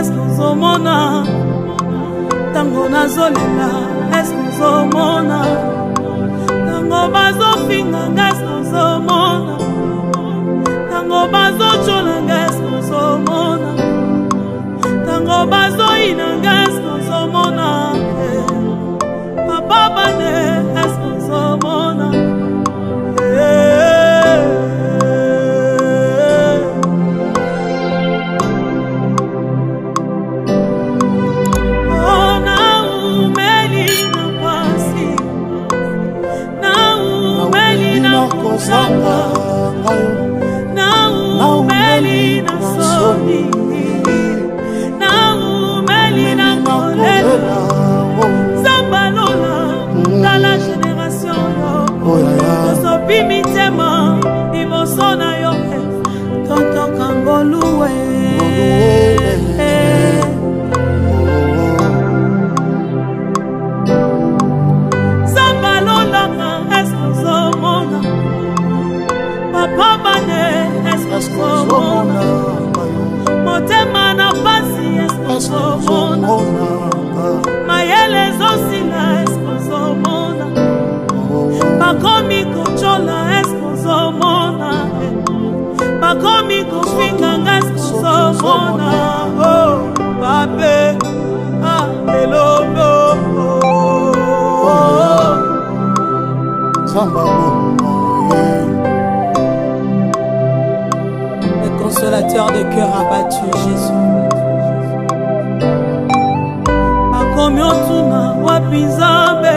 est-ce que zomona tango nazolela est-ce que zomona tango bazofinga est-ce que zomona tango bazochola est-ce que zomona tango bazoina est-ce que zomona papa bane est-ce que zomona Melina Soni, Melina Kolela, Zambalola, dans la génération, Sopi Mitema, Ibosona yo, Tonto Kangoloué, Zambalola, Escozomona, Papa Bane, Escozomona, Motema na pasi, Escozomona, Mayele Zosila, Escozomona, Bakomi Kuchola, Escozomona, Bakomi Kufinga, Escozomona, oh, Babe, ah, hello, le consolateur de cœur abattu, Jésus. Bakomi otuna wapinzambe,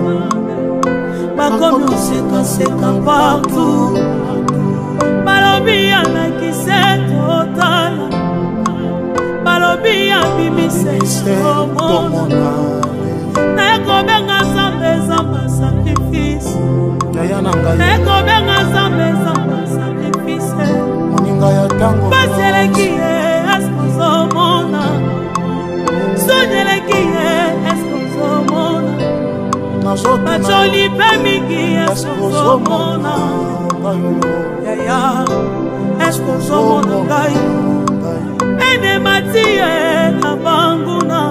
bakomi oseka partout, balobi anakise totala, balobi abimise tomona, na ekobenga zambe zamba sacrifice, na ekobenga zambe zamba sacrifice, baseleki ye eskozomona, sonyeleki ye eskozomona, bacholi pe mingi eskozomona, yaya eskozomona ngai, enemati ye na banguna,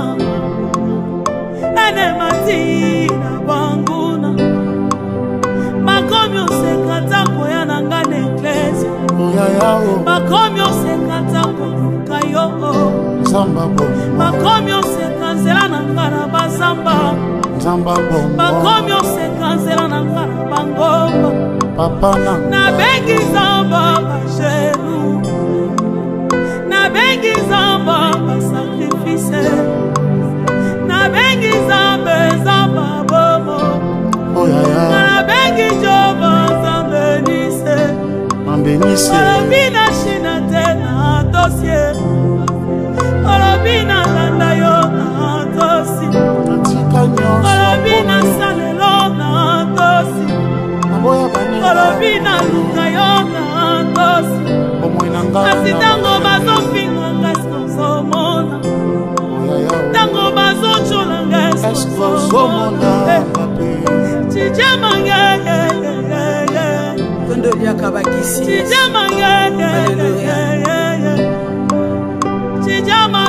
enemati na banguna, bakomi oseka ntango ya na nga na eklesi, bakomi oseka ntango kayo, bakomi oseka nzela na nga na bazamba, bakomi oseka nzela na nga na bangomba, nabengi zamba bajelu, nabengi zamba basakrifise, nabengi zambe zamba bomo, nabengi joba zambenise, olobina shina te na dossier, olobina landa yo na dosi, olobina salelo na dosi, olobina luka yo na dosi, kasi tango bazofinga ngaskozomona, tango bazochola ngaskozomona, chijama Kondo Yakabakisi, chijama chijama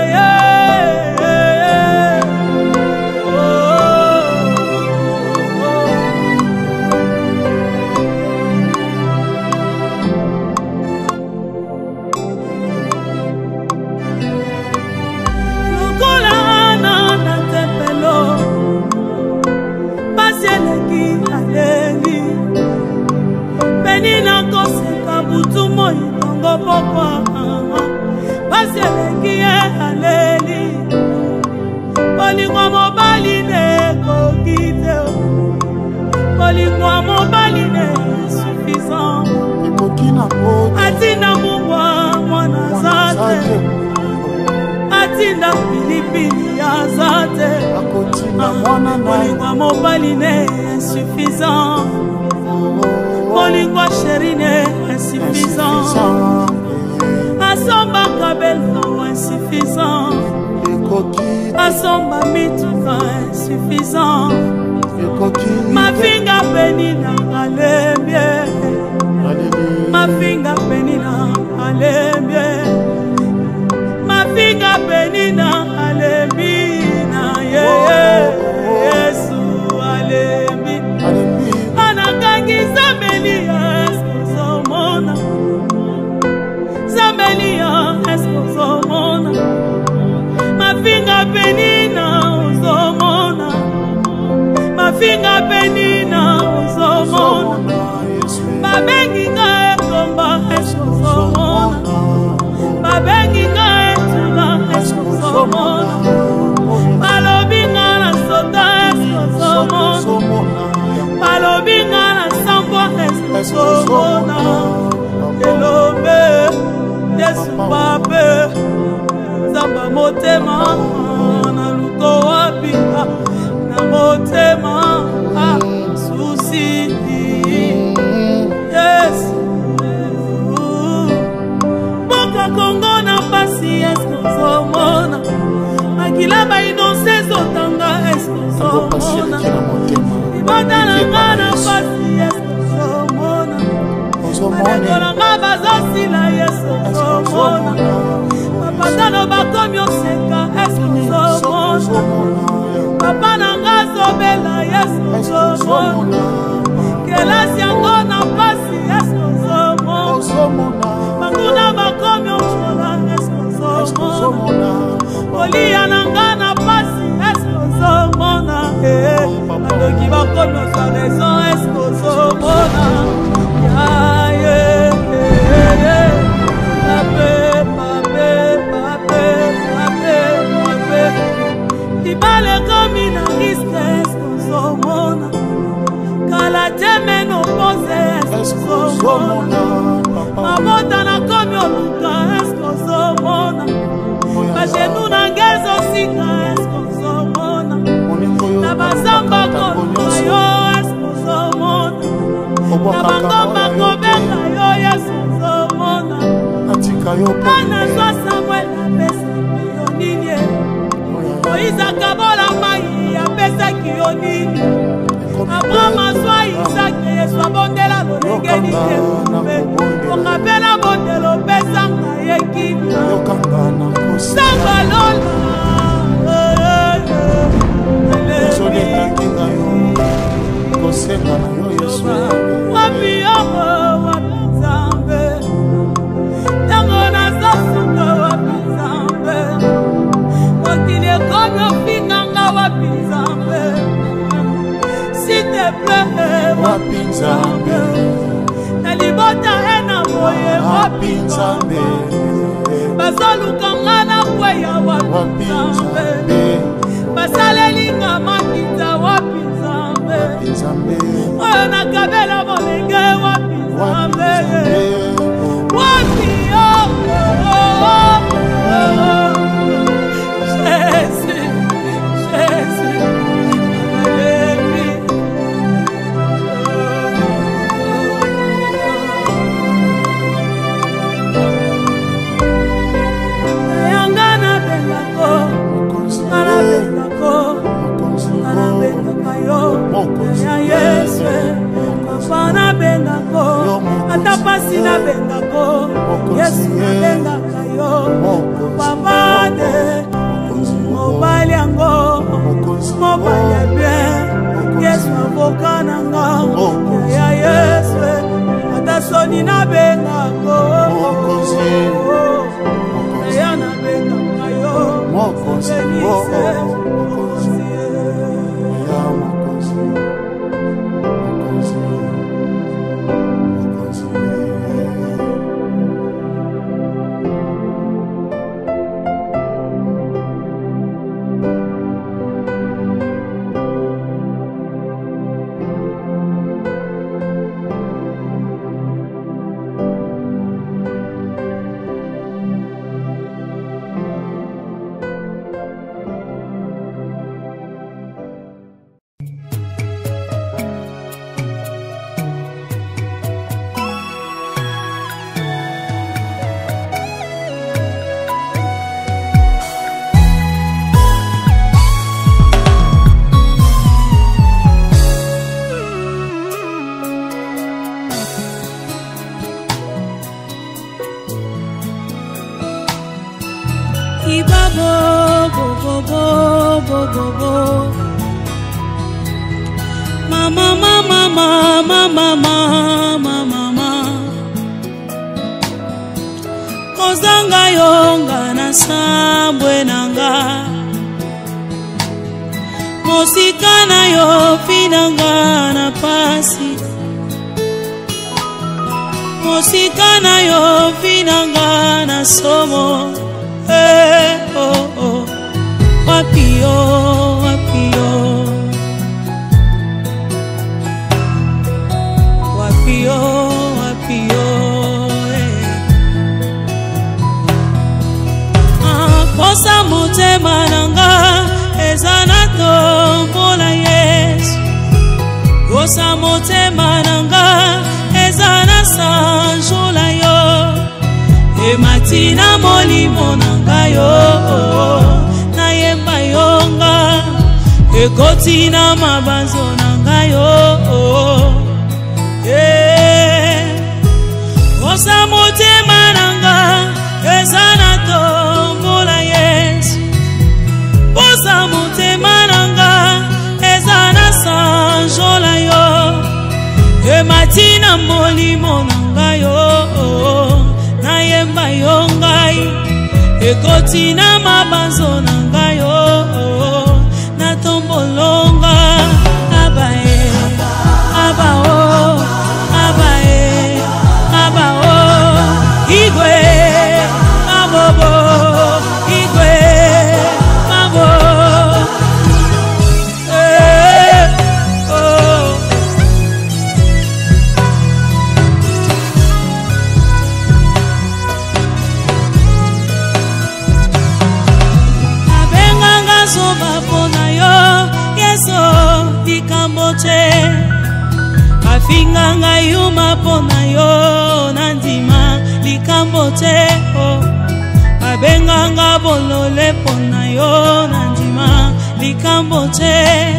pokwa baseleki ye aleli bolingwa mobali ne kokite bolingwa mobali ne suffisant atinda mungwa mwana zate atinda pilipili ya zate bolingwa mobali ne insuffisant bolingwa chéri ne insuffisant asomba kabelo insuffisant asomba mituka insuffisant mafinga penina alembie mafinga penina alembie mafinga penina penina uzomona mafinga penina uzomona babengi nga ekomba uzomona babengi nga etula uzomona balobi nga na soda uzomona balobi nga na sambwa uzomona elobe Yesu pape Zamba motema na luko wapi na motema susi yes Boka Kongo na pasi esko somona Makilaba inonse zotanga esko somona Ibada na ngana pasi esko somona Manekola nga bazosila yesu somona Papatano bakomi oseka esko somona Papa na nga sobela yesu somona Kelasi yango na pasi esko somona Banguna bakomi ochola esko somona Olia na nga na pasi esko somona Adoki bakomi oswa rezo esko somona Ibale komi na riske esko somona Kala teme no pose esko somona Mabota na komi oluka esko somona Bajenu na ngezo sika esko somona Na bazamba komi yo esko somona Na bangomba kobeka yo yesu somona Kana zwa Samuel apesa kiyo ninye Moïse kabola mai apesa kiyo nini Abraham azwa Isaki yesu abondela lolengeni te Okapela bondelo pesa nga yekina Samba lola Wapi yobo wapi zambe Tango na zasuka wapi zambe Wakili kono finanga wapi zambe S'il te plaît wapi zambe Nalibota ena moye wapi zambe Bazaluka ngana kweya wapi zambe Basalelinga makita wapi zambe Oyo nakabela bolenge wapi zambe Wapi Jésus, Jésus Yangana bengako Kana bengako Kana bengaka yo Ya Yesu Papa na bengako Ata pasi na bengako Yesu na bengaka yo Papa de Mobali yango Mobali bien Yesu avoka nanga Ya Yesu Ata soni na bengako Ya na bengaka yo Benise Mama, mama, mama, mama, mama, mama. Kozanga yonga na sambwe nanga. mosika na yo finanga na pasi, mosika na yo finanga na somo. Oh, oh. Wapio, wapio, wapio, wapio, Kosa motema nanga ezana tombola Yesu. Kosa motema nanga ezana sanjola yo. Ematina molimo nanga yo na yemba yonga. Ekotina mabanzo nanga yo. Kosa motema nanga ezana tombola Yesu. Kosa motema nanga ezana sanjola yo. Ematina molimo nanga yo na yemba yongai. Ekotina mabanzo nanga yo na tombolonga. Abae, abao, abae, abao, igwe, mabobo, igwe, mabo. Afinganga yuma pona yo nandima likambote o. Abenganga bolole pona yo nandima likambote.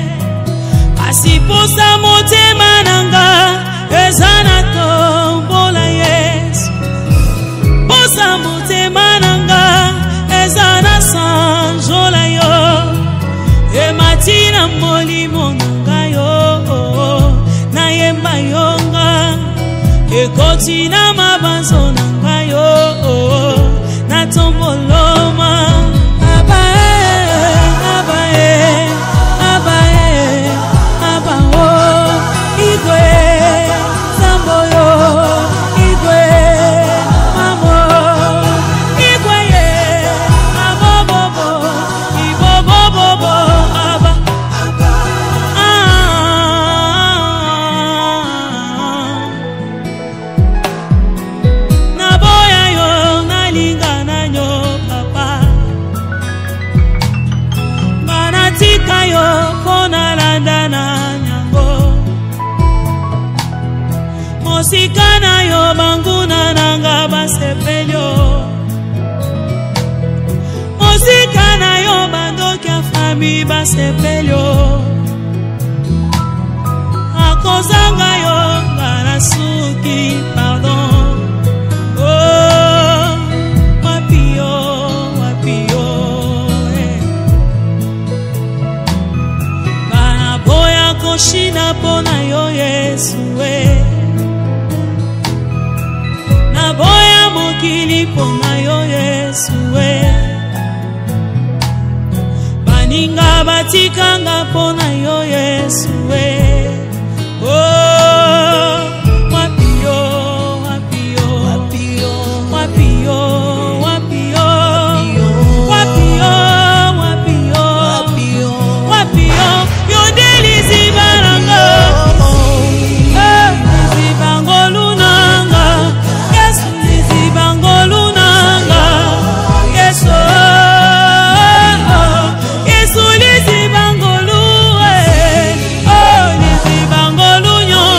Asiposa motema nanga ezana tombola Yesu. Posa motema nanga ezana sanjola yo. Ematina molimo nanga yo na yemba yonga. Ekotina mabanzo nanga yo na tomboloma. Abae, abae, abae, abao, igwe, samboyo, igwe, mamo, igwe ye, amobobo, ibobobobo, aba. Naboya yo nalinga nanyo papa. Manatika yo kona landa na nyango. Mosika na yo banguna nanga basepelyo. Mosika na yo bandokia fami basepelyo. Akozanga yo ngarasuki pardon. Oh, wapio, wapio, Bana boya koshina pona yo Yesu na boya mokili pona yo Yesu baninga batikanga pona yo Yesu Oh, wapio, wapio, wapio, wapio, wapio, wapio, wapio, wapio, yodeli zibaranga, zibangolunanga, Yesu zibangolunanga, Yesu, Yesu zibangolue, oh zibangolunyo.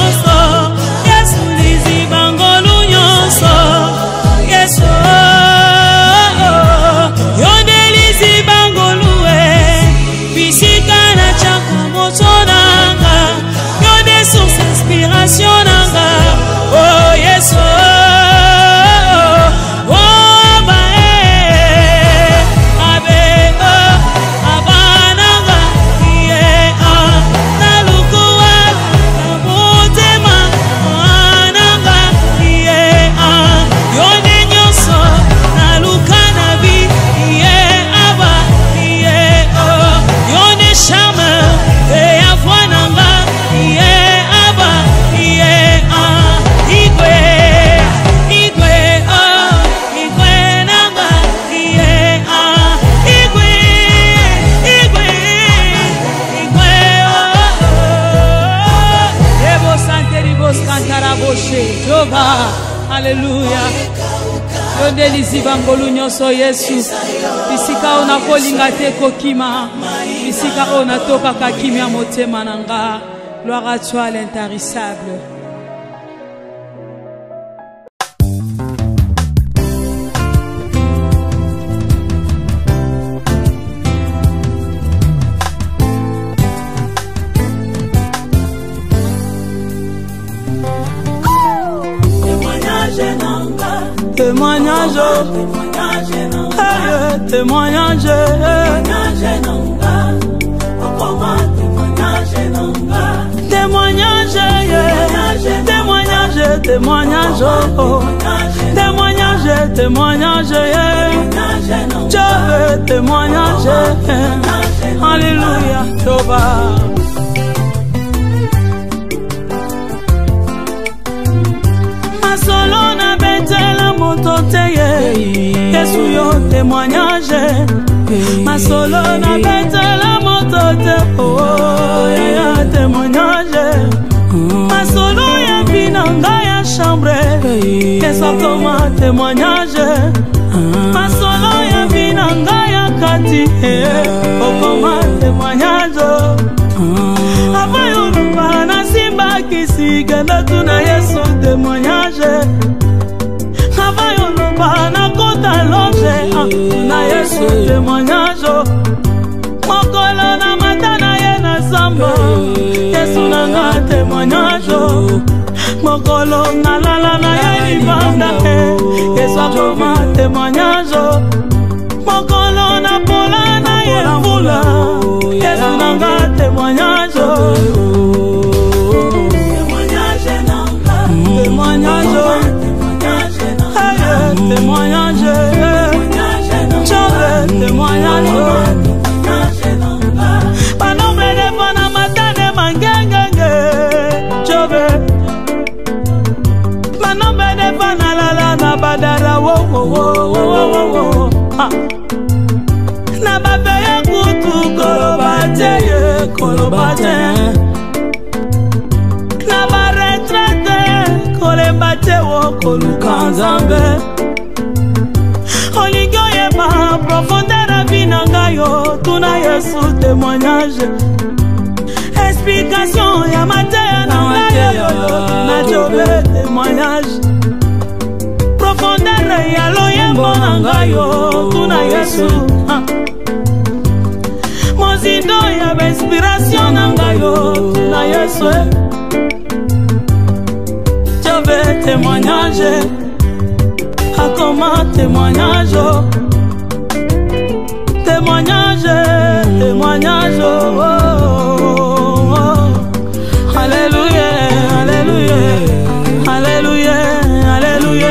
accorde liziba ngolu nyonso Yesu. Bisika ona kolinga te kokima. Bisika ona toka kakimia motema nanga. Gloire à toi l'intarissable. Témoignage, témoignage, témoignage, témoignage, témoignage, témoignage, témoignage, je veux témoignage, alléluia, Toba. Solo na betela moto teye Yesu yo témoignage Ma solo na betela moto te oh ya témoignage Ma solo ya binanga ya chambre Yesu koma témoignage Ma solo ya binanga ya kati oh koma témoignage Avayo na simba kisiga na tuna Yesu témoignage Avayo na kota loge na Yesu témoignage Mokolo na matana ye na samba Yesu nanga témoignage Mokolo na lala na ye libanda Yesu akoma témoignage Mokolo na pola na ye mbula Yesu nanga témoignage Témoignage, témoignage, témoignage. Pas nombre de bonnes matane mangenge, chove. Pas nombre de bonnes la na badara wo wo wo wo. Na babeye kutu kolobate. Na baretrete kolembate wo kolukanzambe. Olingo yeba profondeur vinanga yo tuna Yesu témoignage. Explication ya mateya na yo na jobe témoignage. Profondeur ya loyembo nanga yo tuna Yesu. Mozindo ya inspiration nanga yo tuna Yesu. Témoignage, à comment témoignage, témoignage, témoignage, oh, oh, oh. Alléluia, alléluia, alléluia, alléluia.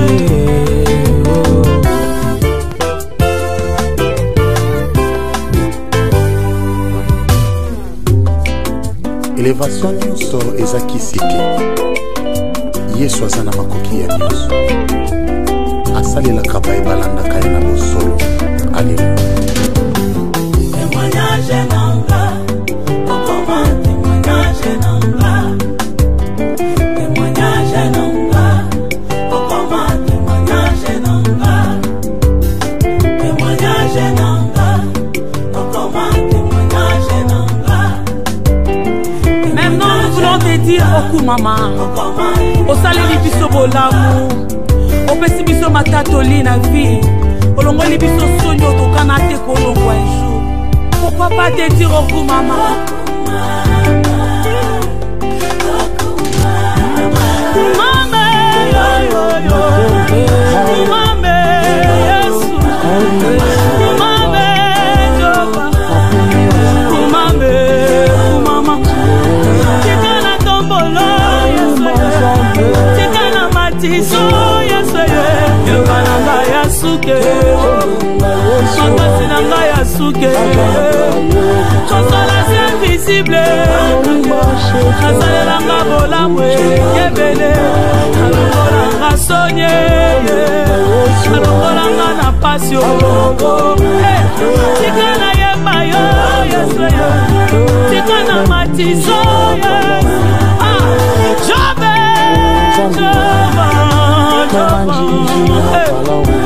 Élévation nyonso ezakisike. Yesu azana makoki ya nyonso asalelaka bayebalandaka ye na bosolo. Alleluya. Témoignage nanga okoma témoignage nanga témoignage nanga okoma témoignage nanga témoignage nanga okoma témoignage nanga. Maintenant nous voulons te dire oku mama osaleli biso bolamu opesi biso matatoli na vie olongoli biso sonyo tokana te kolongwa un jour. Pourquoi pas te dire oku mama mame yo yo mame Yesu mame Jehova mame mama tikana tombolo tikana matiso Yesu yokananga ya suke makasi nanga ya suke kosala si invisible nasalelanga bolamu ebele alongolanga sonye alongolanga na pasi olongo tikana yeba yo Yesu tikana matiso Jobe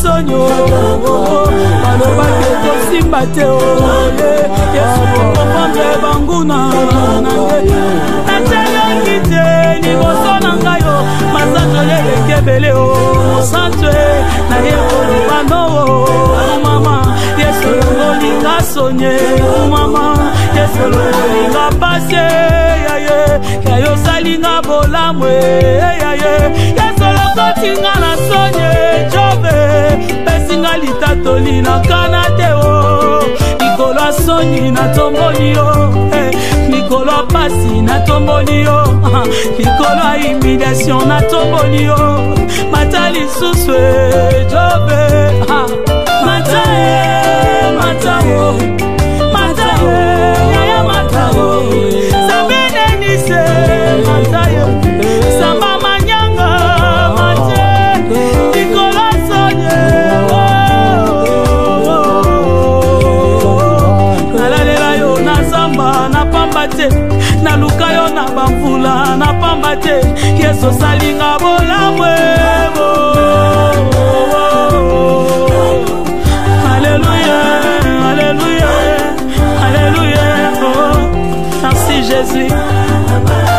sonyo balobaki tosimba te Yesu okomprendre banguna nange nateyaki te liboso na ngai yo masanzo yelekebele mosanzwe naye koloba no mama Yesu olinga sonye mama Yesu olinga pase yayo salinga bolamwe Yesu lokotinga na sonye jobe pesinga litatoli na kana te Nikolo sonyi na tomboli yo Nikolo pasi na tomboli yo Nikolo humiliation na tomboli yo Matali suswe jobe Matae Yaya matae Sabine nise Matae Samba manyanga Matae Nikolo sonye na luka yo na bamvula na pamba te Yesu salinga bolamwe Alléluia Alléluia Alléluia Merci Jésus